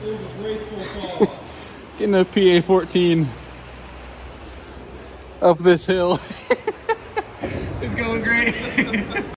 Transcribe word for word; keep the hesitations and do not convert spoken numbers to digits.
Getting a P A fourteen up this hill. It's going great.